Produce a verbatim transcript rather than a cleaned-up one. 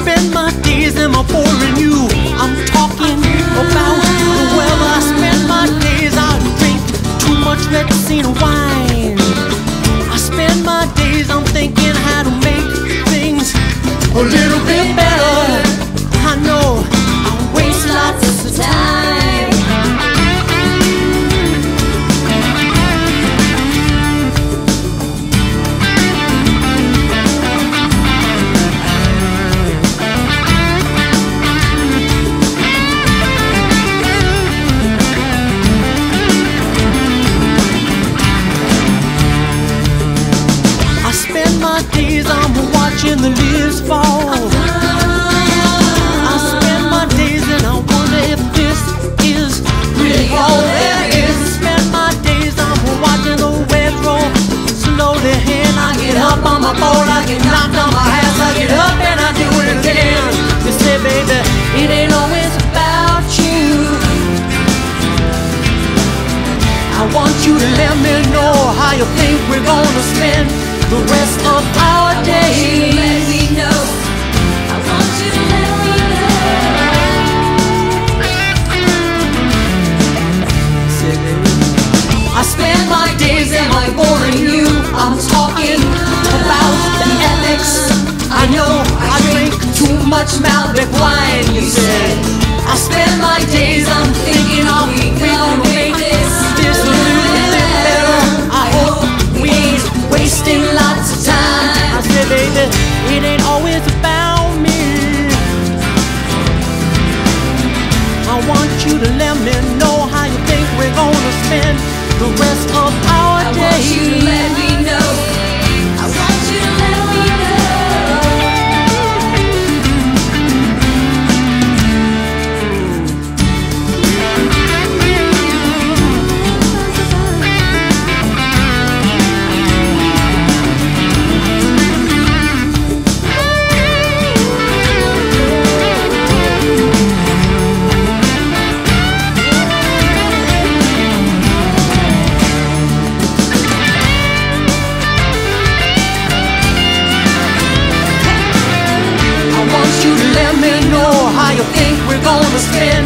spend my days and my boring you. I'm talking about the weather. I spend my days, I drink too much Retsina wine. I spend my days, I'm thinking how to make things a little bit better. I know I waste lots of time. I'm watching the leaves fall. I spend my days and I wonder if this is really all there is. I spend my days, I'm watching the waves roll slowly in. I get up on my board, I get knocked on my ass, I get up and I do it again. You say, baby, it ain't always about you. I want you to let me know how you think we're gonna spend the rest of our days. Let me know. I want you to let me know. I spend my days and I'm boring you. I'm talking about the ethics. I know I drink too much Malbec wine, you said. I spend my days, I'm thinking I'll be gonna make this this a little bit better. I hope we ain't wasting lots of time. I said, baby, it ain't always about me. I want you to let me know how you think we're gonna spend the rest of our I days. want you to let me know. I want you to let me Let me know how you think we're gonna spend